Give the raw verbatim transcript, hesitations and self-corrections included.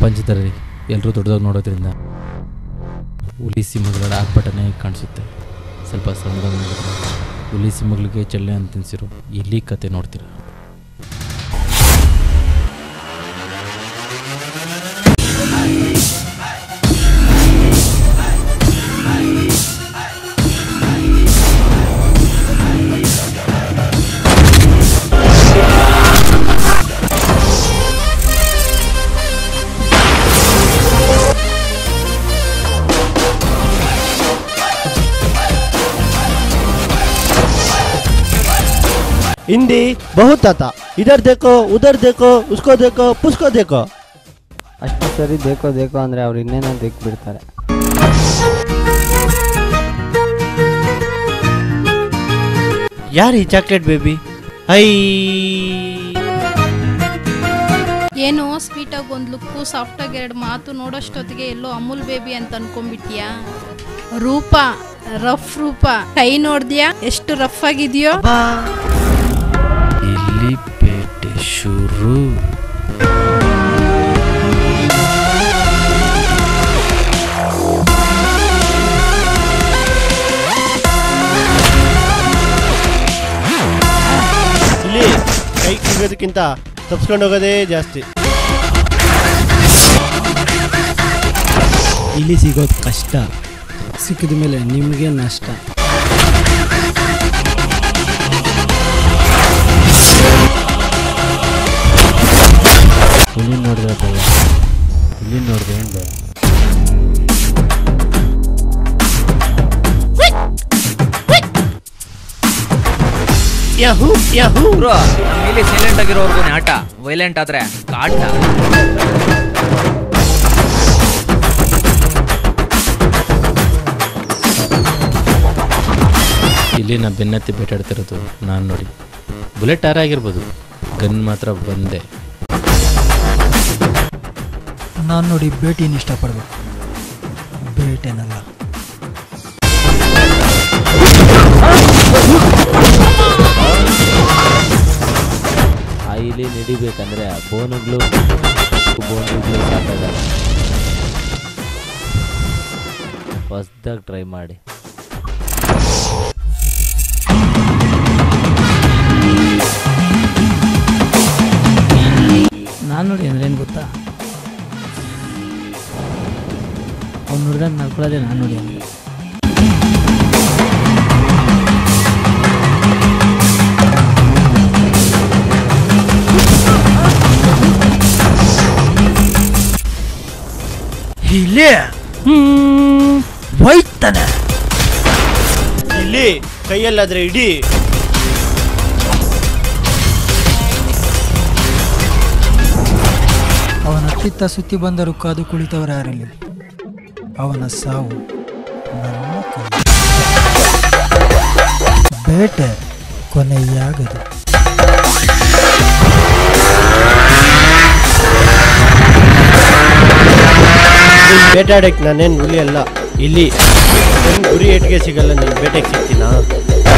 ಪ್ರಪಂಚದಲ್ಲಿ ಎಲ್ಲರೂ ದೊಡ್ಡದಾಗಿ ನೋಡೋದ್ರಿಂದ ಹುಲಿ ಸಿಂಹಗಳ ಆರ್ಭಟನೆ ಕಾಣಿಸುತ್ತೆ. ಸ್ವಲ್ಪ ಸಣ್ಣದಾಗಿ ನೋಡಿದ್ರೆ ಹುಲಿ ಸಿಂಹಗಳಿಗೆ ಚಳ್ಳೆ ಅಂತ ತಿನ್ಸಿರೋ ಇಲ್ಲಿ ಕತೆ ನೋಡ್ತೀರ. हिंदी बहुत आता, इधर देखो उधर देखो उसको देखो पुस्को देखो. ಅಷ್ಟು ಸರಿ ದೇಕೋ ದೇಕೋ ಅಂದರೆ ಅವ್ರು ಇನ್ನೇನೋ ದೇಕ್ ಬಿಡ್ತಾರೆ. ಯಾರು ಈ ಚಾಕ್ಲೇಟ್ ಬೇಬಿ? ಐ ಏನು ಸ್ವೀಟಾಗಿ ಒಂದು ಲುಕ್ಕು, ಸಾಫ್ಟಾಗಿ ಎರಡು ಮಾತು, ನೋಡೋಷ್ಟೊತ್ತಿಗೆ ಎಲ್ಲೋ ಅಮೂಲ್ ಬೇಬಿ ಅಂತ ಅನ್ಕೊಂಡ್ಬಿಟ್ಟಿಯಾ? ರೂಪ ರಫ್ ರೂಪ, ಕೈ ನೋಡ್ದ್ಯಾ ಎಷ್ಟು ರಫ್ ಆಗಿದೆಯೋ? ಇಲ್ಲಿ ಪೇಟೆ ಶುರು. ಇಲ್ಲಿ ಕೈ ಸಿಗೋದಕ್ಕಿಂತ ತಪ್ಸ್ಕೊಂಡು ಹೋಗೋದೇ ಜಾಸ್ತಿ. ಇಲ್ಲಿ ಸಿಗೋದು ಕಷ್ಟ, ಸಿಕ್ಕಿದ ಮೇಲೆ ನಿಮಗೆ ನಷ್ಟ. ಹುಲಿ ನೋಡಿದ್ರೆ ಭಯ, ಹುಲಿ ನೋಡಿದ್ರೆ ಏನು ಭಯ? ಯಾಹೂ ಯಾಹೂ ಬ್ರೋ, ಇಲ್ಲಿ ಸೈಲೆಂಟ್ ಆಗಿರೋರ್ಗು ಆಟ, ವೈಲೆಂಟ್ ಆದ್ರೆ ಕಾಟ. ಇಲ್ಲಿ ನಾ ಬೆನ್ನತ್ತಿ ಬೇಟಾಡ್ತಿರೋದು ನಾನು ನೋಡಿ. ಬುಲೆಟ್ ಆರಾಗಿರ್ಬೋದು, ಗನ್ ಮಾತ್ರ ಬಂದೆ. ನಾನು ನೋಡಿ ಭೇಟಿನ ಇಷ್ಟಪಡಬೇಕು, ಬೇಟೆನಲ್ಲ. ಆ ಇಲಿ ನಡಿಬೇಕಂದ್ರೆ ಬೋನುಗಳು ಬೋನುಗಳು ಸಾಕಾಗಲ್ಲ. ಹೊಸ್ದಾಗಿ ಟ್ರೈ ಮಾಡಿ. ನಾನು ನೋಡಿ ಅಂದ್ರೆ ಏನು ಗೊತ್ತಾ, ಅವ್ನು ನೋಡಿದ್ರೆ ನಡ್ಕೊಳ್ಳೋದೇ ನಾನು ನೋಡಿ ಅಂದರೆ. ಇಲ್ಲಿ ಹೋಯ್ತಾನೆ, ಇಲ್ಲಿ ಕೈಯಲ್ಲಾದ್ರೆ ಇಡೀ. ಅವನ ಕಿತ್ತ ಸುತ್ತಿ ಬಂದರೂ ಕಾದು ಕುಳಿತವರು ಯಾರಿಲ್ಲ. ಅವನ ಸಾವು ನನ್ನ ಕೈ. ಬೇಟೆ ಕೊನೆಯಾಗದು. ಬೇಟಾಡಕ್ಕೆ ನಾನೇನು ಹುಲಿ ಅಲ್ಲ. ಇಲ್ಲಿ ಗುರಿ ಏಟಿಗೆ ಸಿಗಲ್ಲ, ನೀನು ಬೇಟೆಗೆ ಸಿಗ್ತೀನಾ?